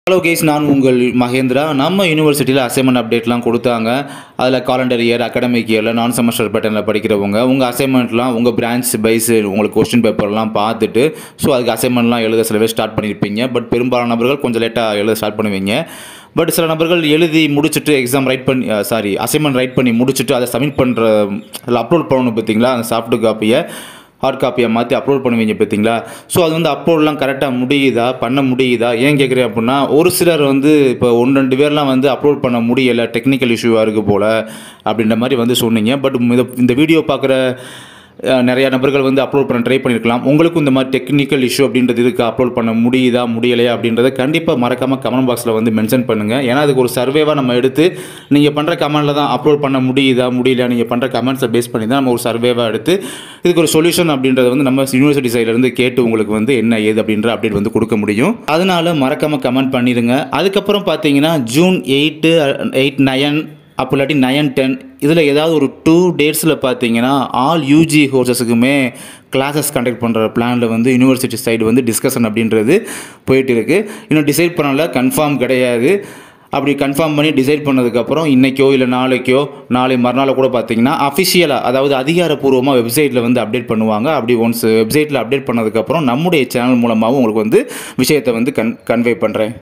Hello case, நான் உங்கள் மகேந்திரா. நம்ம யூனிவர்சிட்டியில் அசைன்மெண்ட் அப்டேட்லாம் கொடுத்தாங்க. அதில் காலண்டர் இயர், அகாடமிக் இயரில் நான் செமஸ்டர் பேட்டர்னில் படிக்கிறவங்க உங்கள் அசைன்மெண்ட்லாம் உங்கள் பிரான்ச் பைஸ் உங்களுக்கு கொஸ்டின் பேப்பர்லாம் பார்த்துட்டு அதுக்கு அசைன்மெண்ட்லாம் எழுத சிலவே ஸ்டார்ட் பண்ணியிருப்பீங்க. பட் பெரும்பாலான நபர்கள் கொஞ்சம் லேட்டாக எழுத ஸ்டார்ட் பண்ணுவீங்க. பட் சில நபர்கள் எழுதி முடிச்சுட்டு அசைன்மெண்ட் ரைட் பண்ணி முடிச்சுட்டு அதை சப்மிட் பண்ணுற அதில் அப்லோட் பண்ணணும் பார்த்தீங்களா, அந்த சாஃப்ட் காப்பியை ஹார்ட் காப்பியை மாற்றி அப்லோட் பண்ணுவீங்க பார்த்தீங்களா. அது அப்லோட்லாம் கரெக்டாக பண்ண முடியுதா ஏன் கேட்குறேன் அப்படின்னா, ஒரு சிலர் இப்போ 1-2 பேர்லாம் அப்லோட் பண்ண முடியலை, டெக்னிக்கல் இஷ்யூவாக இருக்குது போல் அப்படின்ற மாதிரி சொன்னீங்க. பட் இந்த வீடியோ பார்க்குற நிறையா நபர்கள் அப்லோட் பண்ண ட்ரை பண்ணியிருக்கலாம். உங்களுக்கும் இந்த மாதிரி டெக்னிக்கல் இஷ்யூ அப்படின்றது இருக்குது, அப்லோட் பண்ண முடியுதா முடியலையா அப்படின்றத கண்டிப்பாக மறக்காமல் கமெண்ட் பாக்ஸில் மென்ஷன் பண்ணுங்கள். ஏன்னா அதுக்கு ஒரு சர்வேவாக நம்ம எடுத்து நீங்கள் பண்ணுற கமெண்ட்டில் தான் அப்லோட் பண்ண முடியுதா முடியல, நீங்கள் பண்ணுற கமெண்ட்ஸை பேஸ் பண்ணி தான் நம்ம ஒரு சர்வேவாக எடுத்து இதுக்கு ஒரு சொல்யூஷன் அப்படின்றத நம்ம யூனிவர்சிட்டி சைட்லேருந்து கேட்டு உங்களுக்கு என்ன ஏது அப்படின்ற அப்டேட் கொடுக்க முடியும். அதனால மறக்காமல் கமெண்ட் பண்ணிடுங்க. அதுக்கப்புறம் பார்த்தீங்கன்னா ஜூன் 8, 9 அப்போ இல்லாட்டி 9, 10 இதில் ஏதாவது ஒரு 2 டேட்ஸில் பார்த்தீங்கன்னா ஆல் யூஜி கோர்சஸுக்குமே கிளாஸஸ் கண்டக்ட் பண்ணுற பிளானில் யூனிவர்சிட்டி சைடு டிஸ்கஷன் அப்படின்றது போயிட்டு இருக்குது. இன்னும் டிசைட் பண்ணல, கன்ஃபார்ம் கிடையாது. அப்படி கன்ஃபார்ம் பண்ணி டிசைட் பண்ணதுக்கப்புறம் இன்றைக்கோ இல்லை நாளை மறுநாள் கூட பார்த்தீங்கன்னா அஃபிஷியலாக, அதாவது அதிகாரப்பூர்வமாக வெப்சைட்டில் அப்டேட் பண்ணுவாங்க. அப்படி ஒன்ஸ் வெப்சைட்டில் அப்டேட் பண்ணதுக்கப்புறம் நம்முடைய சேனல் மூலமாகவும் உங்களுக்கு விஷயத்தை கன்வே பண்ணுறேன்.